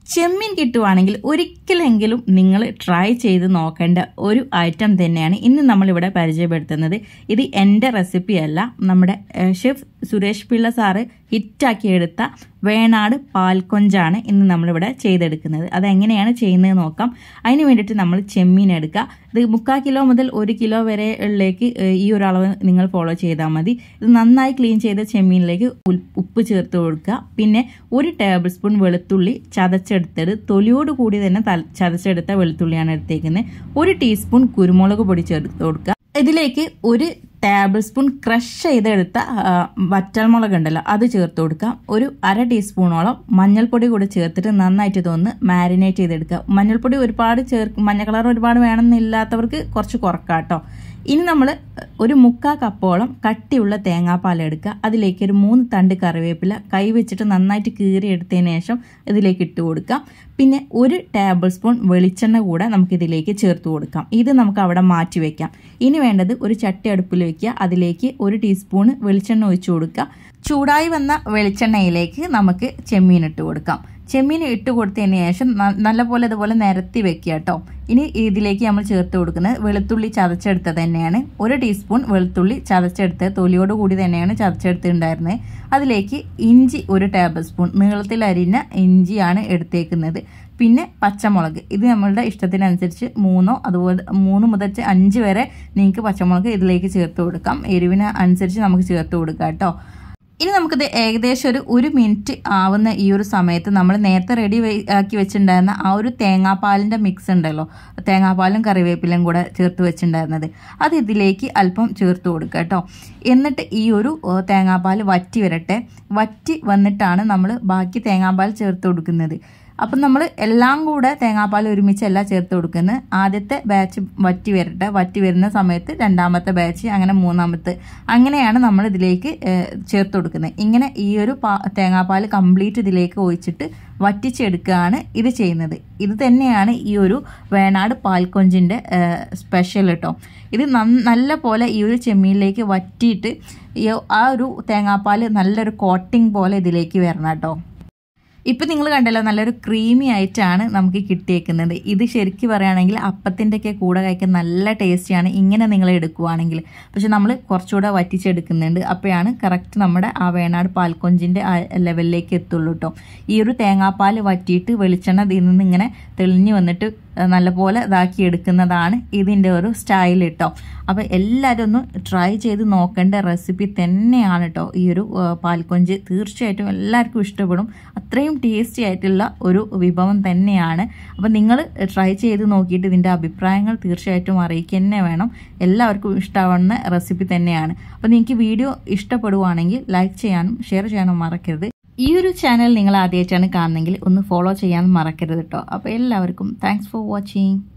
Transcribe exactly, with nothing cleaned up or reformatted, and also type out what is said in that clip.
ചെമ്മീൻ കിട്ടുവാണെങ്കിൽ ഒരിക്കലെങ്കിലും നിങ്ങൾ ട്രൈ ചെയ്ത് നോക്കേണ്ട ഒരു ഐറ്റം തന്നെയാണ് ഇന്ന് നമ്മളിവിടെ പരിചയപ്പെടുത്തുന്നത്. ഇത് എൻ്റെ റെസിപ്പി അല്ല, നമ്മുടെ ഷെഫ് സുരേഷ് പിള്ള സാറ് ഹിറ്റാക്കി എടുത്ത വേണാട് പാൽക്കൊഞ്ചാണ് ഇന്ന് നമ്മളിവിടെ ചെയ്തെടുക്കുന്നത്. അതെങ്ങനെയാണ് ചെയ്യുന്നത് നോക്കാം. അതിന് വേണ്ടിയിട്ട് നമ്മൾ ചെമ്മീൻ എടുക്കുക. ഇത് മുക്കാൽ കിലോ മുതൽ ഒരു കിലോ വരെ ഉള്ളിലേക്ക് ഈ ഒരു അളവ് നിങ്ങൾ ഫോളോ ചെയ്താൽ മതി. ഇത് നന്നായി ക്ലീൻ ചെയ്ത ചെമ്മീനിലേക്ക് ഉപ്പ് ചേർത്ത് കൊടുക്കുക. പിന്നെ ഒരു ടേബിൾ സ്പൂൺ വെളുത്തുള്ളി ചതച്ചെടുത്തത്, തൊലിയോട് കൂടി തന്നെ ചതച്ചെടുത്ത വെളുത്തുള്ളിയാണ് എടുത്തേക്കുന്നത്. ഒരു ടീസ്പൂൺ കുരുമുളക് പൊടി ചേർത്ത് കൊടുക്കുക. ഇതിലേക്ക് ഒരു ടേബിൾ സ്പൂൺ ക്രഷ് ചെയ്തെടുത്ത വറ്റൽമുളക് ഉണ്ടല്ലോ അത് ചേർത്ത് കൊടുക്കാം. ഒരു അര ടീസ്പൂണോളം മഞ്ഞൾപ്പൊടി കൂടി ചേർത്തിട്ട് നന്നായിട്ട് ഇതൊന്ന് മാരിനേറ്റ് ചെയ്തെടുക്കുക. മഞ്ഞൾപ്പൊടി ഒരുപാട് ചേർ മഞ്ഞ കളർ ഒരുപാട് വേണമെന്നില്ലാത്തവർക്ക് കുറച്ച് കുറക്കാം കേട്ടോ. ഇനി നമ്മൾ ഒരു മുക്കാൽ കപ്പോളം കട്ടിയുള്ള തേങ്ങാപ്പാൽ എടുക്കുക. അതിലേക്ക് ഒരു മൂന്ന് തണ്ട് കറിവേപ്പില കൈ വെച്ചിട്ട് നന്നായിട്ട് കീറി എടുത്തതിന് ശേഷം ഇതിലേക്ക് ഇട്ട് കൊടുക്കാം. പിന്നെ ഒരു ടേബിൾ സ്പൂൺ വെളിച്ചെണ്ണ കൂടെ നമുക്കിതിലേക്ക് ചേർത്ത് കൊടുക്കാം. ഇത് നമുക്ക് അവിടെ മാറ്റി വെക്കാം. ഇനി വേണ്ടത് ഒരു ചട്ടി അടുപ്പിൽ വെക്കുക. അതിലേക്ക് ഒരു ടീസ്പൂൺ വെളിച്ചെണ്ണ ഒഴിച്ചു കൊടുക്കുക. ചൂടായി വന്ന വെളിച്ചെണ്ണയിലേക്ക് നമുക്ക് ചെമ്മീൻ ഇട്ട് കൊടുക്കാം. ചെമ്മീൻ ഇട്ട് കൊടുത്തതിന് ശേഷം നല്ലപോലെ ഇതുപോലെ നിരത്തി വെക്കുക കേട്ടോ. ഇനി ഇതിലേക്ക് നമ്മൾ ചേർത്ത് കൊടുക്കുന്നത് വെളുത്തുള്ളി ചതച്ചെടുത്തത് തന്നെയാണ്. ഒരു ടീസ്പൂൺ വെളുത്തുള്ളി ചതച്ചെടുത്ത് തൊലിയോട് കൂടി തന്നെയാണ് ചതച്ചെടുത്തിട്ടുണ്ടായിരുന്നത്. അതിലേക്ക് ഇഞ്ചി ഒരു ടേബിൾ സ്പൂൺ നീളത്തിൽ അരിഞ്ഞ ഇഞ്ചിയാണ് എടുത്തേക്കുന്നത്. പിന്നെ പച്ചമുളക്, ഇത് നമ്മളുടെ ഇഷ്ടത്തിനനുസരിച്ച് മൂന്നോ അതുപോലെ മൂന്ന് മുതൽ അഞ്ച് വരെ നിങ്ങൾക്ക് പച്ചമുളക് ഇതിലേക്ക് ചേർത്ത് കൊടുക്കാം. എരിവിന് അനുസരിച്ച് നമുക്ക് ചേർത്ത് കൊടുക്കാം കേട്ടോ. ഇനി നമുക്കിത് ഏകദേശം ഒരു ഒരു മിനിറ്റ് ആവുന്ന ഈ ഒരു സമയത്ത് നമ്മൾ നേരത്തെ റെഡി ആക്കി വെച്ചിട്ടുണ്ടായിരുന്ന ആ ഒരു തേങ്ങാപ്പാലിൻ്റെ മിക്സ് ഉണ്ടല്ലോ, തേങ്ങാപ്പാലും കറിവേപ്പിലയും കൂടെ ചേർത്ത് വെച്ചിട്ടുണ്ടായിരുന്നത്, അത് ഇതിലേക്ക് അല്പം ചേർത്ത് കൊടുക്കുക കേട്ടോ. എന്നിട്ട് ഈ ഒരു തേങ്ങാപ്പാൽ വറ്റി വരട്ടെ. വറ്റി വന്നിട്ടാണ് നമ്മൾ ബാക്കി തേങ്ങാപ്പാൽ ചേർത്ത് കൊടുക്കുന്നത്. അപ്പം നമ്മൾ എല്ലാം കൂടെ തേങ്ങാപ്പാൽ ഒരുമിച്ചല്ല ചേർത്ത് കൊടുക്കുന്നത്. ആദ്യത്തെ ബാച്ച് വറ്റി വരട്ടെ. വറ്റി വരുന്ന സമയത്ത് രണ്ടാമത്തെ ബാച്ച്, അങ്ങനെ മൂന്നാമത്തെ, അങ്ങനെയാണ് നമ്മൾ ഇതിലേക്ക് ചേർത്ത് കൊടുക്കുന്നത്. ഇങ്ങനെ ഈ ഒരു തേങ്ങാപ്പാൽ കംപ്ലീറ്റ് ഇതിലേക്ക് ഒഴിച്ചിട്ട് വറ്റിച്ചെടുക്കുകയാണ് ഇത് ചെയ്യുന്നത്. ഇത് തന്നെയാണ് ഈ ഒരു വേണാട് പാൽക്കൊഞ്ചിൻ്റെ സ്പെഷ്യൽ കേട്ടോ. ഇത് നല്ല പോലെ ഈ ഒരു ചെമ്മീനിലേക്ക് വറ്റിയിട്ട് ആ ഒരു തേങ്ങാപ്പാൽ നല്ലൊരു കോട്ടിങ് പോലെ ഇതിലേക്ക് വരണം കേട്ടോ. ഇപ്പം നിങ്ങൾ കണ്ടല്ലോ, നല്ലൊരു ക്രീമി ആയിട്ടാണ് നമുക്ക് കിട്ടിയേക്കുന്നത്. ഇത് ശരിക്കും പറയുകയാണെങ്കിൽ അപ്പത്തിൻ്റെയൊക്കെ കൂടെ കഴിക്കാൻ നല്ല ടേസ്റ്റിയാണ് ഇങ്ങനെ നിങ്ങൾ എടുക്കുവാണെങ്കിൽ. പക്ഷെ നമ്മൾ കുറച്ചുകൂടെ വറ്റിച്ചെടുക്കുന്നുണ്ട്. അപ്പോഴാണ് കറക്റ്റ് നമ്മുടെ ആ വേണാട് പാൽക്കൊഞ്ചിൻ്റെ ആ ലെവലിലേക്ക് എത്തുള്ളൂ കേട്ടോ. ഈ ഒരു തേങ്ങാപ്പാൽ വറ്റിയിട്ട് വെളിച്ചെണ്ണ ഇതിൽ നിന്ന് ഇങ്ങനെ തെളിഞ്ഞ് വന്നിട്ട് നല്ലപോലെ ഇതാക്കി എടുക്കുന്നതാണ് ഇതിൻ്റെ ഒരു സ്റ്റൈൽ കേട്ടോ. അപ്പോൾ എല്ലാവരും ഒന്ന് ട്രൈ ചെയ്ത് നോക്കേണ്ട റെസിപ്പി തന്നെയാണ് കേട്ടോ ഈ ഒരു പാൽക്കൊഞ്ച്. തീർച്ചയായിട്ടും എല്ലാവർക്കും ഇഷ്ടപ്പെടും. അത്രയും ടേസ്റ്റി ആയിട്ടുള്ള ഒരു വിഭവം തന്നെയാണ്. അപ്പോൾ നിങ്ങൾ ട്രൈ ചെയ്ത് നോക്കിയിട്ട് ഇതിൻ്റെ അഭിപ്രായങ്ങൾ തീർച്ചയായിട്ടും അറിയിക്കുക തന്നെ വേണം. എല്ലാവർക്കും ഇഷ്ടമാവുന്ന റെസിപ്പി തന്നെയാണ്. അപ്പോൾ നിങ്ങൾക്ക് വീഡിയോ ഇഷ്ടപ്പെടുവാണെങ്കിൽ ലൈക്ക് ചെയ്യാനും ഷെയർ ചെയ്യാനും മറക്കരുത്. ഈ ഒരു ചാനൽ നിങ്ങൾ ആദ്യമായിട്ടാണ് കാണുന്നതെങ്കിൽ ഒന്ന് ഫോളോ ചെയ്യാൻ മറക്കരുത് കേട്ടോ. അപ്പോൾ എല്ലാവർക്കും താങ്ക്സ് ഫോർ വാച്ചിങ്.